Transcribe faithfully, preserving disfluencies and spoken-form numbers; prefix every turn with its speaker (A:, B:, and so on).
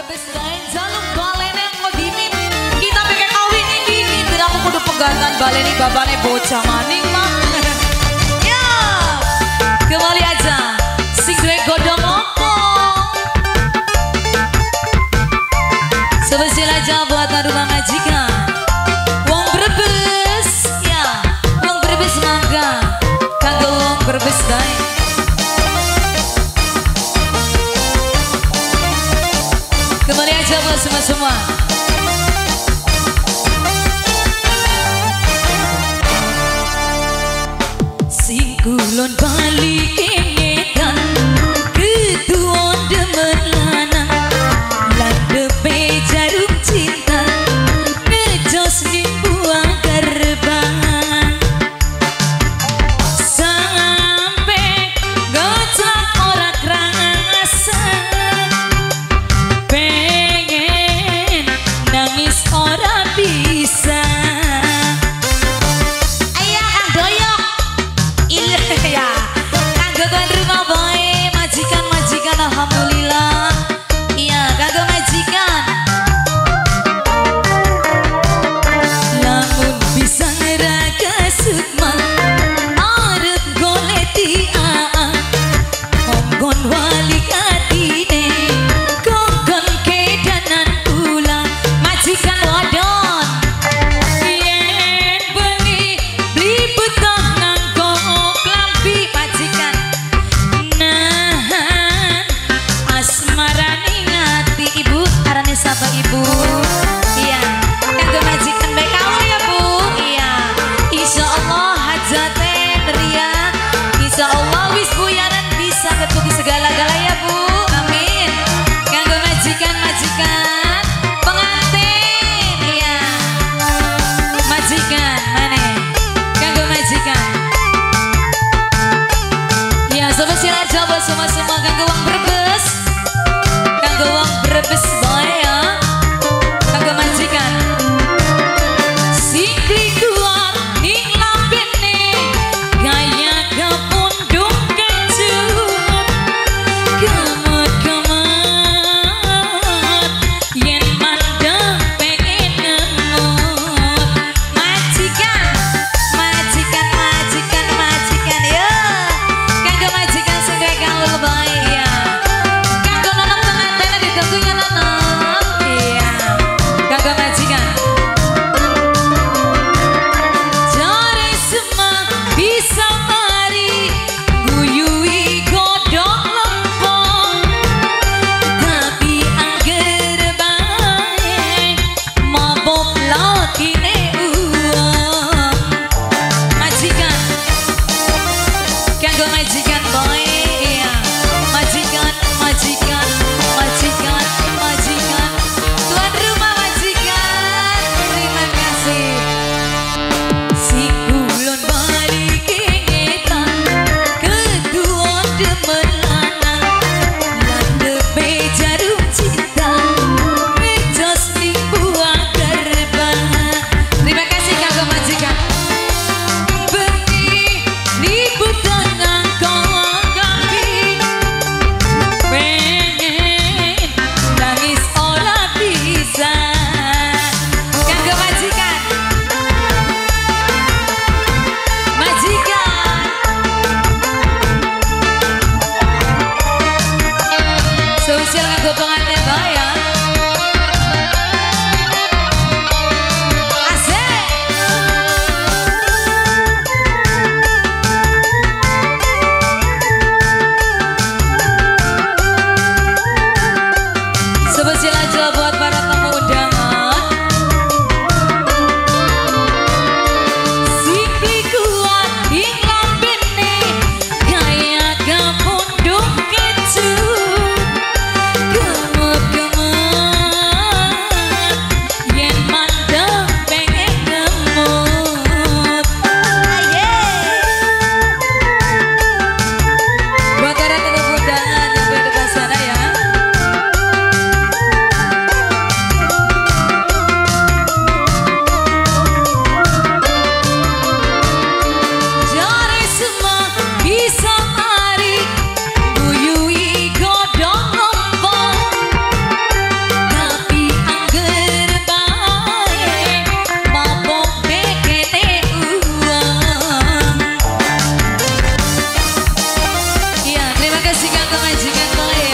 A: berbes dain jaluk balene ngodimin. Kita pengen kawin ini beramu kudu pegatan baleni babane bocah maning mah. Ya, kembali aja. Sing duwe godhong opo. Spesial aja buat rumah majikan. Wong Brebes, ya, wong Brebes mangga. Kanggo wong Brebes dain. Kembali aja buat semua-semua. Sing kulon balik ingetan kedua demen lanang landepe jarum cinta ngejos ning buang gerbang sampai gocak ora kerasa pengen nangis ora bisa. Ayah Kang Doyok iya kanggo tuan rumah boy majikan-majikan alhamdulillah. Iya kanggo majikan lamun bisa ngeraga sukma arep goleti aa konggon wali atine konggon kedanan pula majikan wadon yen bengi beli betah nang kok lampi majikan nahan asmarane ngati ibu arane sapa ibu. Iya kanggo majikan baik kamu ya bu. Iya insyaallah hajate ria insyaallah wis buyaran bisa ketuki segala-gala ya bu. Amin. Kanggo majikan-majikan pengantin iya majikan mana kanggo majikan ya spesial aja buat semua-semua kanggo wong Brebes kanggo wong Brebes boy ya kanggo majikan sing keluar ning lampene gaya kepundung kecut kemet-kemet yen mandang pengen ngemut majikan majikan majikan majikan ya kanggo majikan sing gawe gaul boy ya kanggo nonton pengantin ditunggunya nonton iya kanggo majikan jare semang bisa mari guyui godhong lempong tapi angger bae mabok lautine uang majikan kanggo majikan boy iya majikan majikan majikan majikan tuan rumah majikan terima kasih. Si kulon balik ingetan kedua demen lanang landepe jarum cinta ngejos ning buang gerbang. Terima kasih kanggo majikan. Bengi liputan nang konggampi pengen nangis ora bisa kanggo majikan majikan sosial kanggo pengantin bae ya asik spesial aja buat para tamu undangan sing kuat ing lampene gaya kepundung kecut majikan kali